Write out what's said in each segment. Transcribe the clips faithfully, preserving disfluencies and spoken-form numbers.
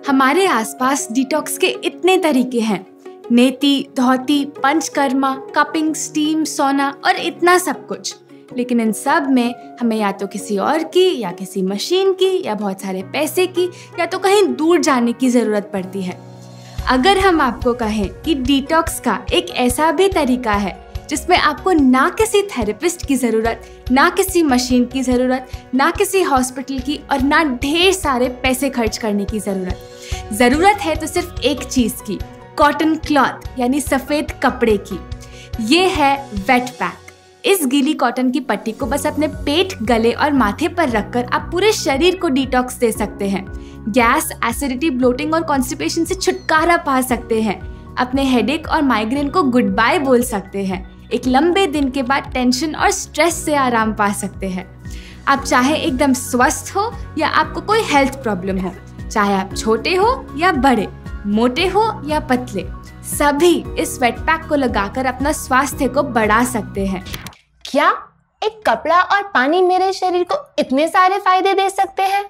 हमारे आसपास डिटॉक्स के इतने तरीके हैं, नेति, धौती, पंचकर्मा, कपिंग, स्टीम, सोना और इतना सब कुछ। लेकिन इन सब में हमें या तो किसी और की या किसी मशीन की या बहुत सारे पैसे की या तो कहीं दूर जाने की ज़रूरत पड़ती है। अगर हम आपको कहें कि डिटॉक्स का एक ऐसा भी तरीका है जिसमें आपको ना किसी थेरेपिस्ट की ज़रूरत, ना किसी मशीन की ज़रूरत, ना किसी हॉस्पिटल की और ना ढेर सारे पैसे खर्च करने की ज़रूरत ज़रूरत है तो सिर्फ एक चीज़ की, कॉटन क्लॉथ यानी सफ़ेद कपड़े की। ये है वेट पैक। इस गीली कॉटन की पट्टी को बस अपने पेट, गले और माथे पर रखकर आप पूरे शरीर को डिटॉक्स दे सकते हैं। गैस, एसिडिटी, ब्लोटिंग और कॉन्स्टिपेशन से छुटकारा पा सकते हैं। अपने हेडेक और माइग्रेन को गुड बाय बोल सकते हैं। एक लंबे दिन के बाद टेंशन और स्ट्रेस से आराम पा सकते हैं। आप चाहे एकदम स्वस्थ हो या आपको कोई हेल्थ प्रॉब्लम हो, चाहे आप छोटे हो या बड़े, मोटे हो या पतले, सभी इस वेट पैक को लगाकर अपना स्वास्थ्य को बढ़ा सकते हैं। क्या एक कपड़ा और पानी मेरे शरीर को इतने सारे फायदे दे सकते हैं?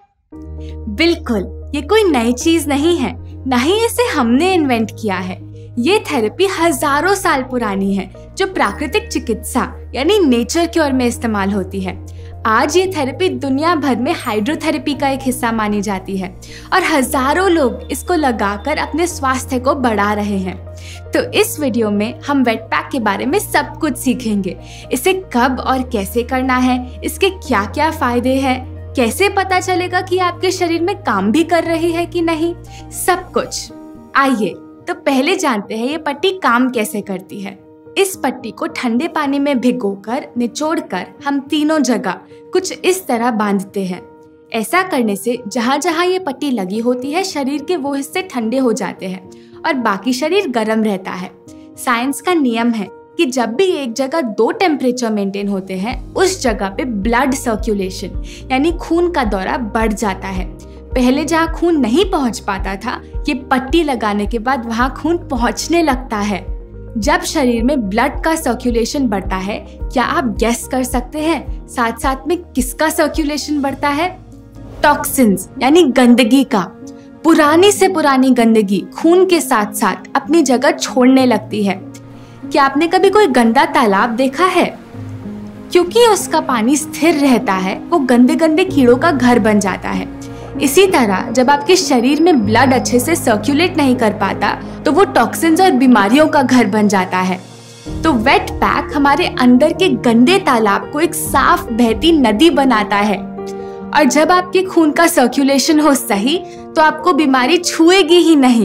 बिल्कुल, ये कोई नई चीज नहीं है, न ही इसे हमने इन्वेंट किया है। ये थेरेपी हजारों साल पुरानी है जो प्राकृतिक चिकित्सा यानी नेचर क्योर में इस्तेमाल होती है। आज ये थेरेपी दुनिया भर में हाइड्रोथेरेपी का एक हिस्सा मानी जाती है और हजारों लोग इसको लगाकर अपने स्वास्थ्य को बढ़ा रहे हैं। तो इस वीडियो में हम वेट पैक के बारे में सब कुछ सीखेंगे। इसे कब और कैसे करना है, इसके क्या क्या फायदे हैं, कैसे पता चलेगा कि आपके शरीर में काम भी कर रही है कि नहीं, सब कुछ। आइए तो पहले जानते हैं ये पट्टी काम कैसे करती है। इस पट्टी को ठंडे पानी में भिगोकर निचोड़कर हम तीनों जगह कुछ इस तरह बांधते हैं। ऐसा करने से जहाँ जहाँ ये पट्टी लगी होती है शरीर के वो हिस्से ठंडे हो जाते हैं और बाकी शरीर गर्म रहता है। साइंस का नियम है कि जब भी एक जगह दो टेम्परेचर मेंटेन होते हैं उस जगह पे ब्लड सर्कुलेशन यानी खून का दौरा बढ़ जाता है। पहले जहाँ खून नहीं पहुँच पाता था, ये पट्टी लगाने के बाद वहाँ खून पहुँचने लगता है। जब शरीर में ब्लड का सर्कुलेशन बढ़ता है, क्या आप गेस कर सकते हैं साथ साथ में किसका सर्कुलेशन बढ़ता है? टॉक्सिन्स यानी गंदगी का। पुरानी से पुरानी गंदगी खून के साथ साथ अपनी जगह छोड़ने लगती है। क्या आपने कभी कोई गंदा तालाब देखा है? क्योंकि उसका पानी स्थिर रहता है, वो गंदे गंदे कीड़ों का घर बन जाता है। इसी तरह जब आपके शरीर में ब्लड अच्छे से सर्कुलेट नहीं कर पाता तो वो टॉक्सिन्स और बीमारियों का घर बन जाता है। तो वेट पैक हमारे अंदर के गंदे तालाब को एक साफ बहती नदी बनाता है और जब आपके खून का सर्कुलेशन हो सही तो आपको बीमारी छुएगी ही नहीं।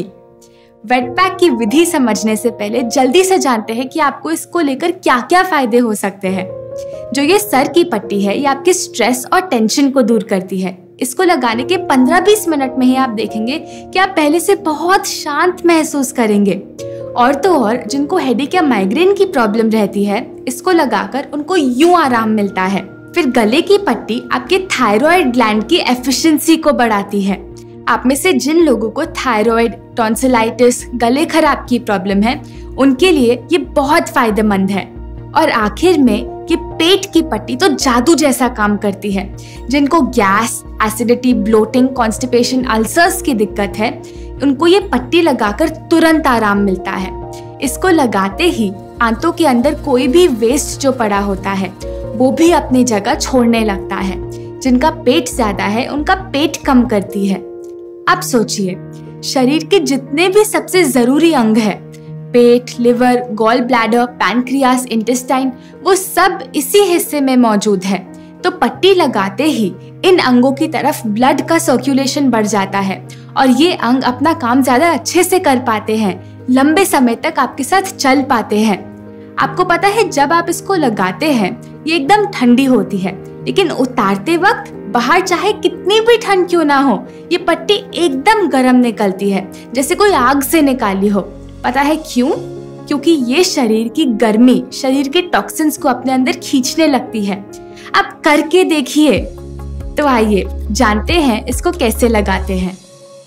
वेट पैक की विधि समझने से पहले जल्दी से जानते हैं कि आपको इसको लेकर क्या क्या फायदे हो सकते हैं। जो ये सर की पट्टी है, ये आपके स्ट्रेस और टेंशन को दूर करती है। इसको लगाने के पंद्रह बीस मिनट में ही आप देखेंगे कि आप पहले से बहुत शांत महसूस करेंगे। और तो और जिनको हेडेक या माइग्रेन की प्रॉब्लम रहती है, इसको लगाकर उनको यूं आराम मिलता है। फिर गले की पट्टी आपके थायराइड ग्लैंड की एफिशिएंसी को बढ़ाती है। आप में से जिन लोगों को थायराइड, टॉन्सिलाइटिस, गले खराब की प्रॉब्लम है, उनके लिए ये बहुत फायदेमंद है। और आखिर में ये पेट की पट्टी तो जादू जैसा काम करती है। जिनको gas, acidity, bloating, constipation, ulcers की दिक्कत है, उनको ये पट्टी लगाकर तुरंत आराम मिलता है। इसको लगाते ही आंतों के अंदर कोई भी वेस्ट जो पड़ा होता है वो भी अपनी जगह छोड़ने लगता है। जिनका पेट ज्यादा है उनका पेट कम करती है। अब सोचिए, शरीर के जितने भी सबसे जरूरी अंग है, पेट, liver, gall bladder, pancreas, intestine, वो सब इसी हिस्से में मौजूद है। तो पट्टी लगाते ही इन अंगों की तरफ ब्लड का सर्कुलेशन बढ़ जाता है और ये अंग अपना काम ज्यादा अच्छे से कर पाते हैं, लंबे समय तक आपके साथ चल पाते हैं। आपको पता है जब आप इसको लगाते हैं ये एकदम ठंडी होती है, लेकिन उतारते वक्त बाहर चाहे कितनी भी ठंड क्यों ना हो, ये पट्टी एकदम गर्म निकलती है, जैसे कोई आग से निकाली हो। पता है क्यों? क्योंकि ये शरीर की गर्मी शरीर के टॉक्सिन्स को अपने अंदर खींचने लगती है। आप करके देखिए। तो आइए जानते हैं इसको कैसे लगाते हैं।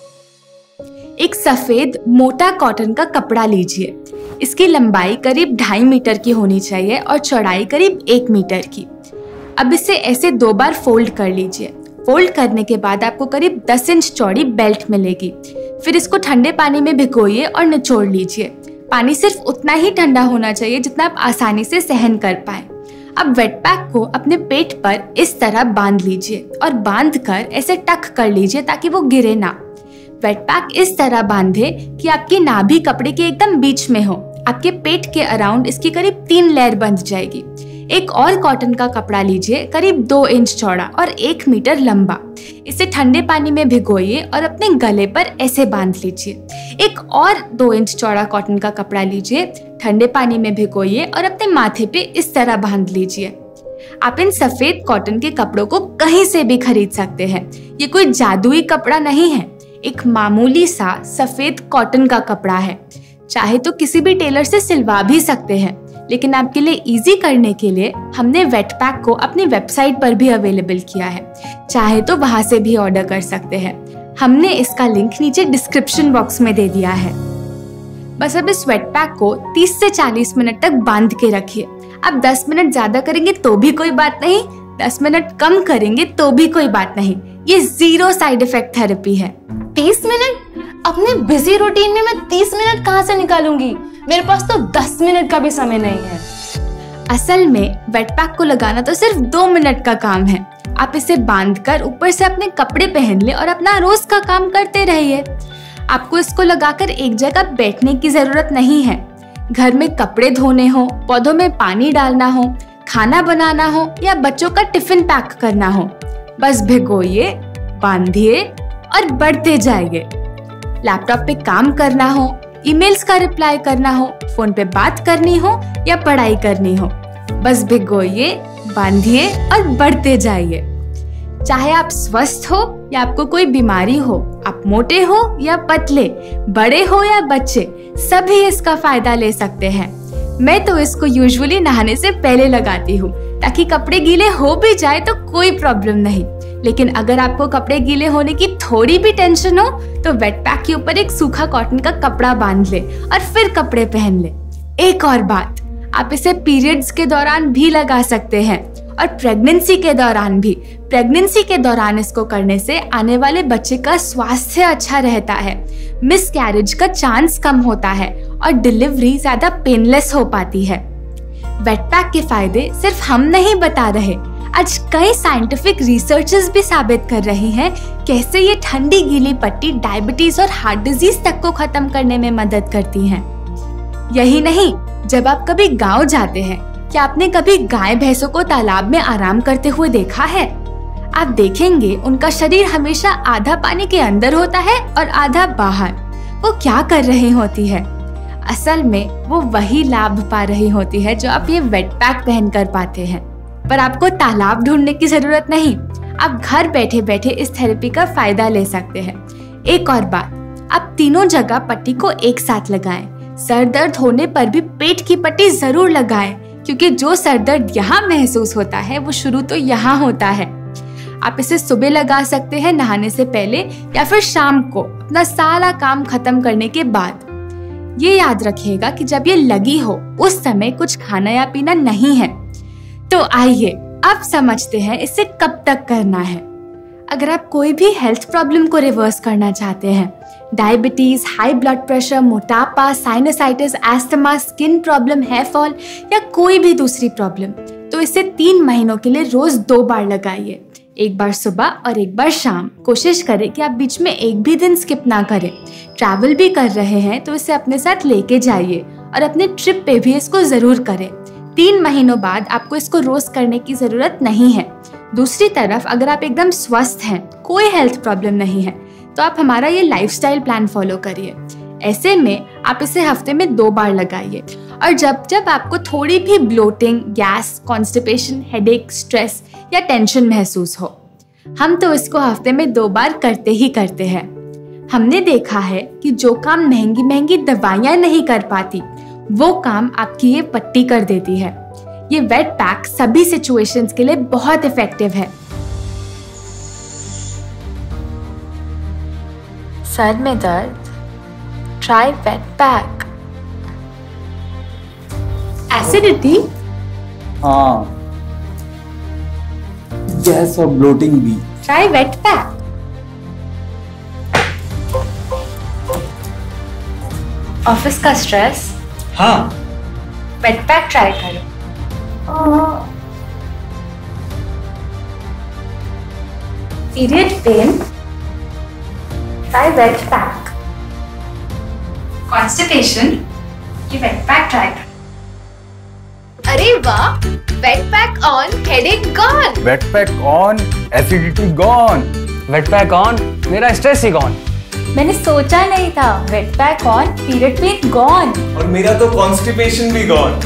एक सफेद मोटा कॉटन का कपड़ा लीजिए। इसकी लंबाई करीब ढाई मीटर की होनी चाहिए और चौड़ाई करीब एक मीटर की। अब इसे ऐसे दो बार फोल्ड कर लीजिए। फोल्ड करने के बाद आपको करीब दस इंच चौड़ी बेल्ट मिलेगी। फिर इसको ठंडे पानी में भिगोइए और निचोड़ लीजिए। पानी सिर्फ उतना ही ठंडा होना चाहिए जितना आप आसानी से सहन कर पाए। अब वेट पैक को अपने पेट पर इस तरह बांध लीजिए और बांध कर ऐसे टक कर लीजिए ताकि वो गिरे ना। वेट पैक इस तरह बांधे कि आपकी नाभि कपड़े के एकदम बीच में हो। आपके पेट के अराउंड इसकी करीब तीन लेयर बंध जाएगी। एक और कॉटन का कपड़ा लीजिए करीब दो इंच चौड़ा और एक मीटर लंबा। इसे ठंडे पानी में भिगोइए और अपने गले पर ऐसे बांध लीजिए। एक और दो इंच चौड़ा कॉटन का कपड़ा लीजिए, ठंडे पानी में भिगोइए और अपने माथे पे इस तरह बांध लीजिए। आप इन सफेद कॉटन के कपड़ों को कहीं से भी खरीद सकते हैं। ये कोई जादुई कपड़ा नहीं है, एक मामूली सा सफेद कॉटन का कपड़ा है। चाहे तो किसी भी टेलर से सिलवा भी सकते हैं, लेकिन आपके लिए इजी करने के लिए हमने वेट पैक को अपनी वेबसाइट पर भी अवेलेबल किया है। चाहे तो वहां से भी ऑर्डर कर सकते हैं। हमने इसका लिंक नीचे डिस्क्रिप्शन बॉक्स में दे दिया है। बस अब इस वेट पैक को तीस से चालीस मिनट तक बांध के रखिए। अब दस मिनट ज्यादा करेंगे तो भी कोई बात नहीं, दस मिनट कम करेंगे तो भी कोई बात नहीं। ये जीरो साइड इफेक्ट थेरेपी है। तीस मिनट? अपने बिजी रूटीन में मैं तीस मिनट कहाँ से निकालूंगी? मेरे पास तो दस मिनट का भी समय नहीं है। असल में वेट पैक को लगाना तो सिर्फ दो मिनट का काम है। आप इसे बांधकर ऊपर से अपने कपड़े पहन ले और अपना रोज का काम करते रहिए। आपको इसको लगाकर एक जगह बैठने की जरूरत नहीं है। घर में कपड़े धोने हो, पौधों में पानी डालना हो, खाना बनाना हो या बच्चों का टिफिन पैक करना हो, बस भिगोइए, बांधिए और बढ़ते जाइए। लैपटॉप पे काम करना हो, ईमेल्स का रिप्लाई करना हो, फोन पे बात करनी हो या पढ़ाई करनी हो, बस भिगोइए, बांधिए और बढ़ते जाइए। चाहे आप स्वस्थ हो या आपको कोई बीमारी हो, आप मोटे हो या पतले, बड़े हो या बच्चे, सभी इसका फायदा ले सकते हैं। मैं तो इसको यूजुअली नहाने से पहले लगाती हूँ ताकि कपड़े गीले हो भी जाए तो कोई प्रॉब्लम नहीं। लेकिन अगर आपको कपड़े गीले होने की थोड़ी भी टेंशन हो तो वेट पैक के ऊपर एक सूखा कॉटन का कपड़ा बांध ले और फिर कपड़े पहन ले। एक और बात, आप इसे पीरियड्स के दौरान भी लगा सकते हैं और प्रेगनेंसी के दौरान भी। प्रेगनेंसी के दौरान इसको करने से आने वाले बच्चे का स्वास्थ्य अच्छा रहता है, मिसकैरेज का चांस कम होता है और डिलीवरी ज्यादा पेनलेस हो पाती है। वेट पैक के फायदे सिर्फ हम नहीं बता रहे, आज कई साइंटिफिक रिसर्चेस भी साबित कर रही हैं कैसे ये ठंडी गीली पट्टी डायबिटीज और हार्ट डिजीज तक को खत्म करने में मदद करती हैं। यही नहीं, जब आप कभी गांव जाते हैं, क्या आपने कभी गाय भैंसों को तालाब में आराम करते हुए देखा है? आप देखेंगे उनका शरीर हमेशा आधा पानी के अंदर होता है और आधा बाहर। वो क्या कर रही होती है? असल में वो वही लाभ पा रही होती है जो आप ये वेट पैक पहन कर पाते हैं। पर आपको तालाब ढूंढने की जरूरत नहीं, आप घर बैठे बैठे इस थेरेपी का फायदा ले सकते हैं। एक और बात, आप तीनों जगह पट्टी को एक साथ लगाएं। सर दर्द होने पर भी पेट की पट्टी जरूर लगाएं, क्योंकि जो सर दर्द यहाँ महसूस होता है वो शुरू तो यहाँ होता है। आप इसे सुबह लगा सकते हैं नहाने से पहले या फिर शाम को अपना सारा काम खत्म करने के बाद। ये याद रखिएगा कि जब ये लगी हो उस समय कुछ खाना या पीना नहीं है। तो आइए अब समझते हैं इसे कब तक करना है। अगर आप कोई भी हेल्थ प्रॉब्लम को रिवर्स करना चाहते हैं, डायबिटीज, हाई ब्लड प्रेशर, मोटापा, sinusitis, asthma, skin problem, hair fall या कोई भी दूसरी प्रॉब्लम, तो इसे तीन महीनों के लिए रोज दो बार लगाइए, एक बार सुबह और एक बार शाम। कोशिश करें कि आप बीच में एक भी दिन स्किप ना करें। ट्रैवल भी कर रहे हैं तो इसे अपने साथ लेके जाइए और अपने ट्रिप पे भी इसको जरूर करें। तीन महीनों बाद आपको इसको रोज करने की जरूरत नहीं है। दूसरी तरफ अगर आप एकदम स्वस्थ हैं, कोई हेल्थ प्रॉब्लम नहीं है, तो आप हमारा ये लाइफस्टाइल प्लान फॉलो करिए। ऐसे में आप इसे हफ्ते में दो बार लगाइए और जब जब आपको थोड़ी भी bloating, gas, constipation, headache, stress या टेंशन महसूस हो, हम तो इसको हफ्ते में दो बार करते ही करते हैं। हमने देखा है कि जो काम महंगी महंगी दवाइयाँ नहीं कर पाती, वो काम आपकी ये पट्टी कर देती है। ये वेट पैक सभी सिचुएशंस के लिए बहुत इफेक्टिव है। सर में दर्द, ट्राई वेट पैक। एसिडिटी, हाँ, गैस और ब्लोटिंग भी, ट्राई वेट पैक। ऑफिस का स्ट्रेस? हाँ। वेट पैक ट्राई करो। Period pain? Try wet pack. Constipation? ये वेट पैक ट्राई करो। अरे वाह, wet pack on, headache gone. Wet pack on, acidity gone. Wet pack on, मेरा stress ही gone. मैंने सोचा नहीं था, wet pack on, period pain gone. और मेरा तो कॉन्स्टिपेशन भी गॉन।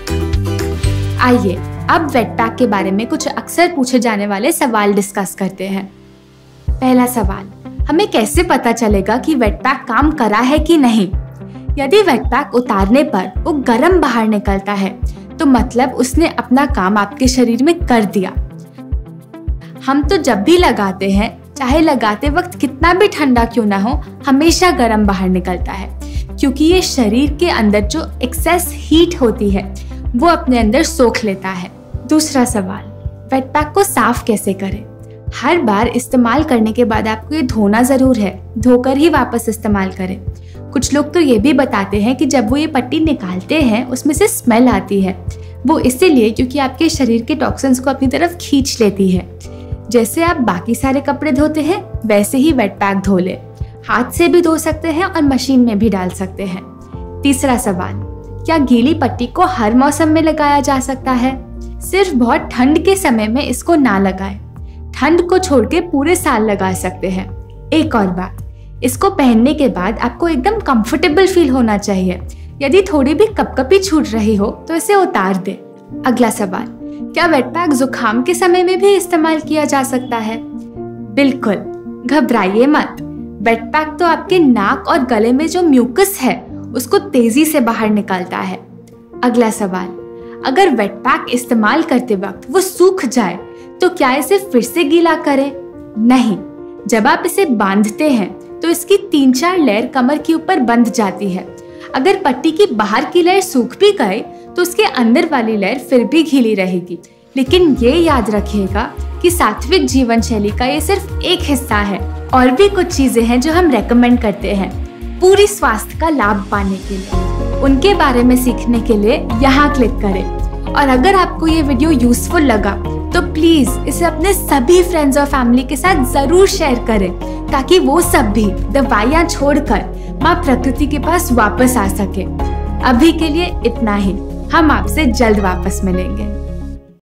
आइए अब वेट पैक के बारे में कुछ अक्सर पूछे जाने वाले सवाल डिस्कस करते हैं। पहला सवाल, हमें कैसे पता चलेगा कि वेट पैक काम करा है कि नहीं? यदि वेट पैक उतारने पर वो गर्म बाहर निकलता है तो मतलब उसने अपना काम आपके शरीर में कर दिया। हम तो जब भी लगाते हैं, चाहे लगाते वक्त कितना भी ठंडा क्यों ना हो, हमेशा गर्म बाहर निकलता है, क्योंकि ये शरीर के अंदर जो एक्सेस हीट होती है वो अपने अंदर सोख लेता है। दूसरा सवाल, वेट पैक को साफ कैसे करें? हर बार इस्तेमाल करने के बाद आपको ये धोना जरूर है, धोकर ही वापस इस्तेमाल करें। कुछ लोग तो ये भी बताते हैं कि जब वो ये पट्टी निकालते हैं उसमें से स्मेल आती है। वो इसीलिए क्योंकि आपके शरीर के टॉक्सिन्स को अपनी तरफ खींच लेती है। जैसे आप बाकी सारे कपड़े धोते हैं वैसे ही वेट पैक धो ले। हाथ से भी धो सकते हैं और मशीन में भी डाल सकते हैं। तीसरा सवाल, क्या गीली पट्टी को हर मौसम में लगाया जा सकता है? सिर्फ बहुत ठंड के समय में इसको ना लगाएं। ठंड को छोड़ के पूरे साल लगा सकते हैं। एक और बात, इसको पहनने के बाद आपको एकदम कंफर्टेबल फील होना चाहिए। यदि थोड़ी भी कपकपी छूट रही हो तो इसे उतार दे। अगला सवाल, क्या वेट पैक जुकाम के समय में भी इस्तेमाल किया जा सकता है? बिल्कुल, घबराइए मत। वेट पैक तो आपके नाक और गले में जो म्यूकस है उसको तेजी से बाहर निकालता है। अगला सवाल, अगर वेट पैक इस्तेमाल करते वक्त वो सूख जाए तो क्या इसे फिर से गीला करें? नहीं, जब आप इसे बांधते हैं तो इसकी तीन चार लेयर कमर के ऊपर बंध जाती है। अगर पट्टी की बाहर की लेयर सूख भी गए तो उसके अंदर वाली लेयर फिर भी गीली रहेगी। लेकिन ये याद रखिएगा कि सात्विक जीवन शैली का ये सिर्फ एक हिस्सा है। और भी कुछ चीजें हैं जो हम रेकमेंड करते हैं पूरी स्वास्थ्य का लाभ पाने के लिए। उनके बारे में सीखने के लिए यहाँ क्लिक करें। और अगर आपको ये वीडियो यूजफुल लगा तो प्लीज इसे अपने सभी फ्रेंड्स और फैमिली के साथ जरूर शेयर करें, ताकि वो सब भी दवाइयाँ छोड़कर माँ प्रकृति के पास वापस आ सके। अभी के लिए इतना ही, हम आपसे जल्द वापस मिलेंगे।